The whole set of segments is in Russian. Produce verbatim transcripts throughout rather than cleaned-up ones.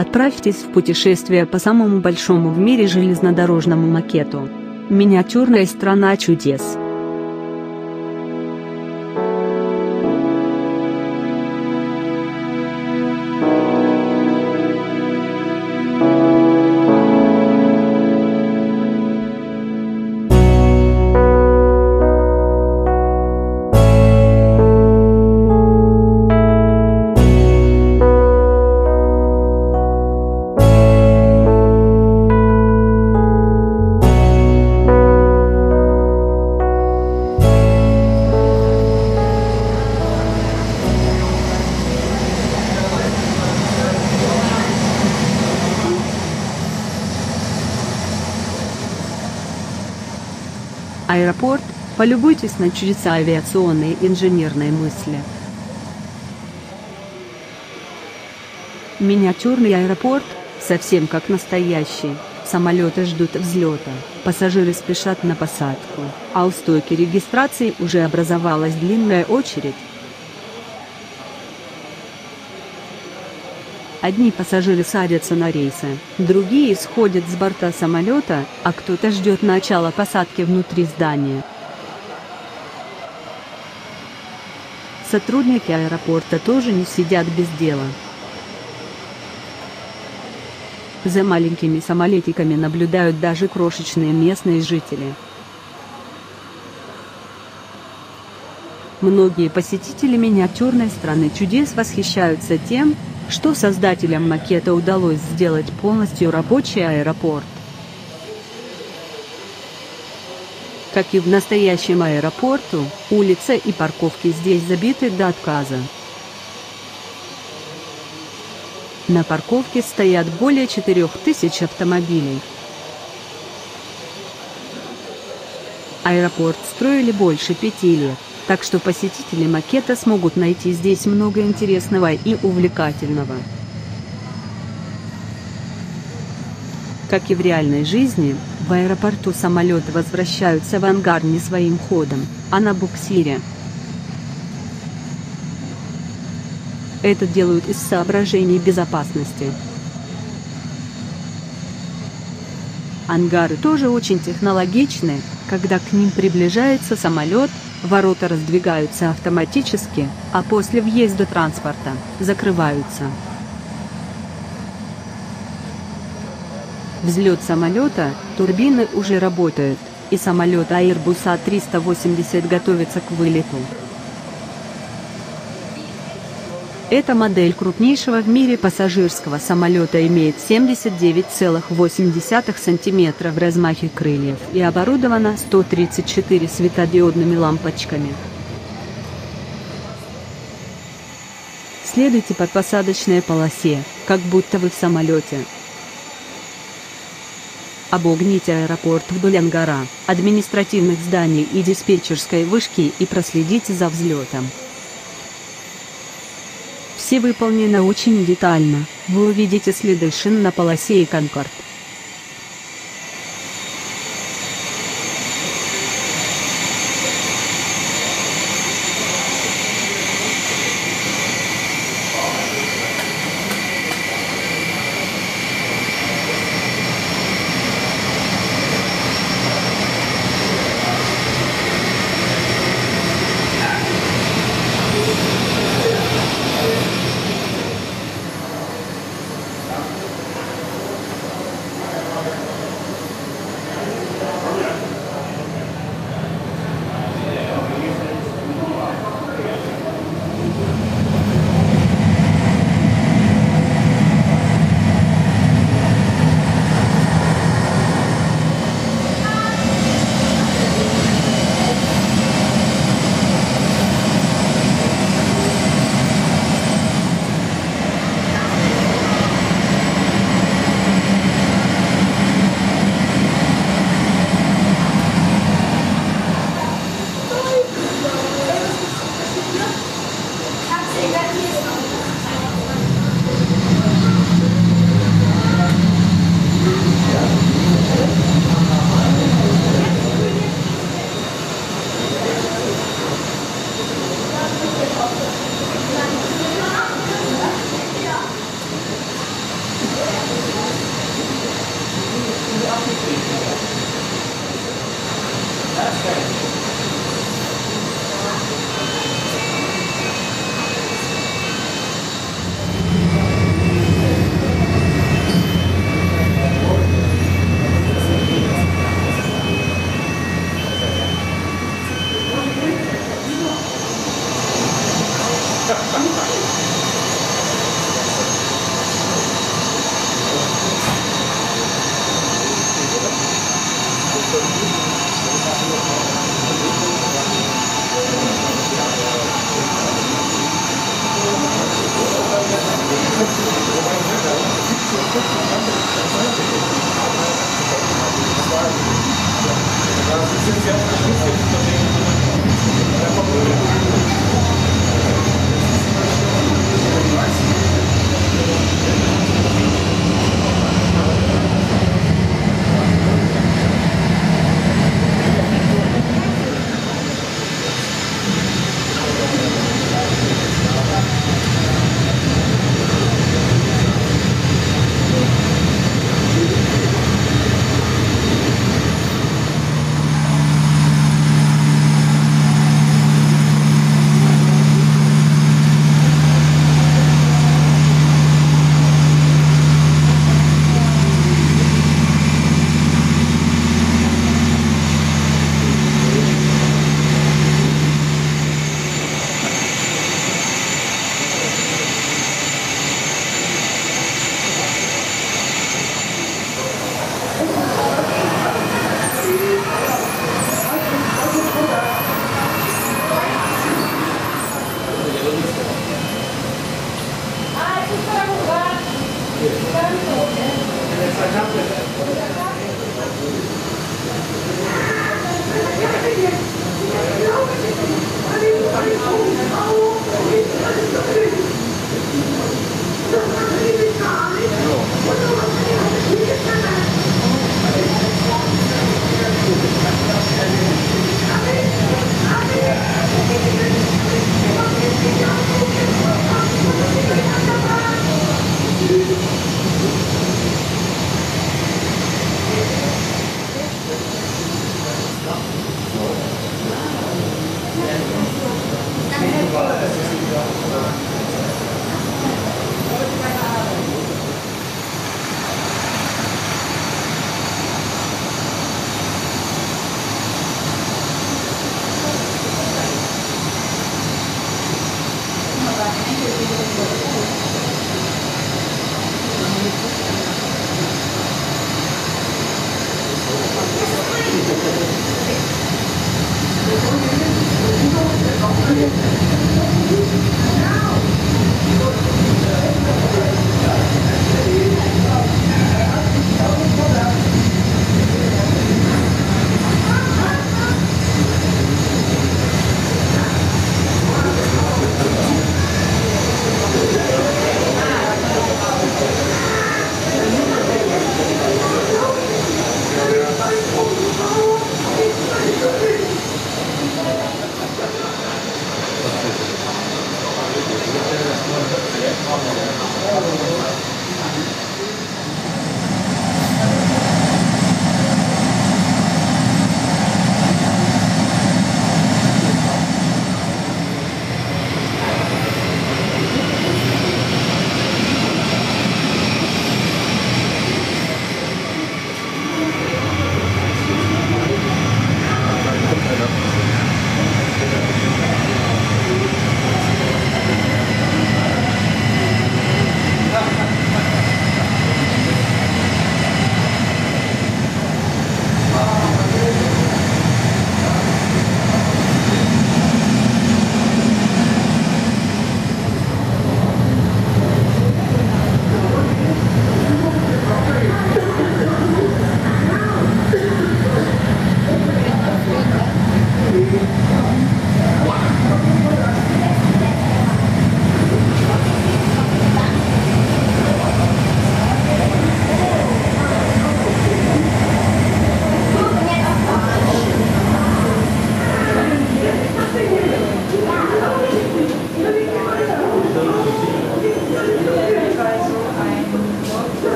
Отправьтесь в путешествие по самому большому в мире железнодорожному макету. Миниатюрная страна чудес. Аэропорт, полюбуйтесь на чудеса авиационной и инженерной мысли. Миниатюрный аэропорт, совсем как настоящий. Самолеты ждут взлета, пассажиры спешат на посадку, а у стойки регистрации уже образовалась длинная очередь. Одни пассажиры садятся на рейсы, другие сходят с борта самолета, а кто-то ждет начала посадки внутри здания. Сотрудники аэропорта тоже не сидят без дела. За маленькими самолетиками наблюдают даже крошечные местные жители. Многие посетители миниатюрной страны чудес восхищаются тем, что создателям макета удалось сделать полностью рабочий аэропорт. Как и в настоящем аэропорту, улицы и парковки здесь забиты до отказа. На парковке стоят более четырёх тысяч автомобилей. Аэропорт строили больше пяти лет, так что посетители макета смогут найти здесь много интересного и увлекательного. Как и в реальной жизни, в аэропорту самолеты возвращаются в ангар не своим ходом, а на буксире. Это делают из соображений безопасности. Ангары тоже очень технологичны. Когда к ним приближается самолет, ворота раздвигаются автоматически, а после въезда транспорта закрываются. Взлет самолета, турбины уже работают, и самолет Airbus А триста восемьдесят готовится к вылету. Эта модель крупнейшего в мире пассажирского самолета имеет семьдесят девять целых восемь десятых сантиметра в размахе крыльев и оборудована ста тридцатью четырьмя светодиодными лампочками. Следуйте по посадочной полосе, как будто вы в самолете. Обогните аэропорт вдоль ангара, административных зданий и диспетчерской вышки и проследите за взлетом. Все выполнено очень детально, вы увидите следы шин на полосе и Конкорд.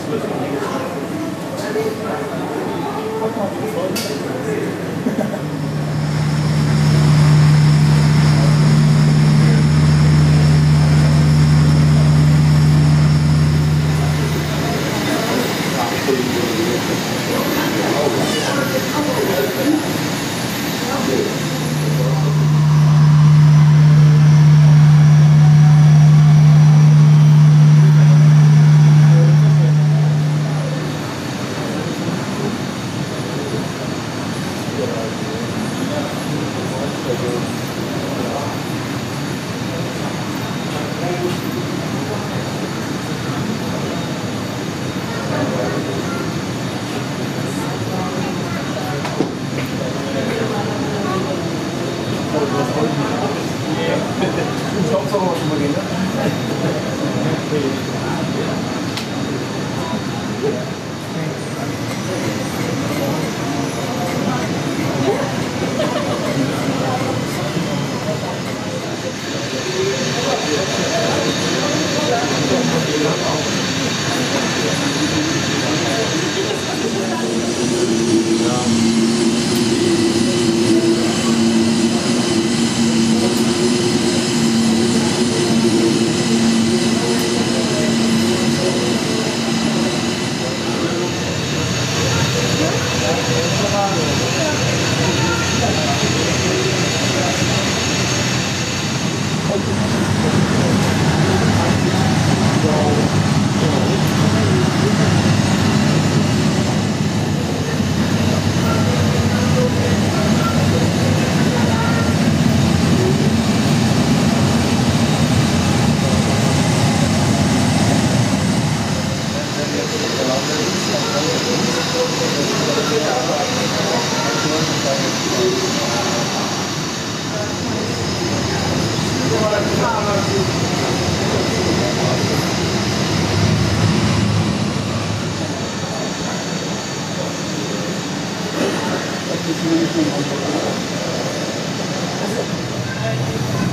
Thank you.